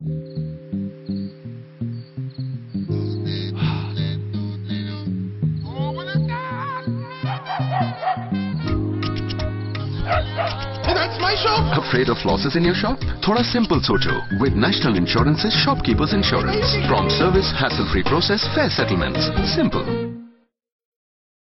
That's my shop. Afraid of losses in your shop? Thoda simple socho with National Insurance's Shopkeepers Insurance. Prompt service, hassle-free process, fair settlements. Simple.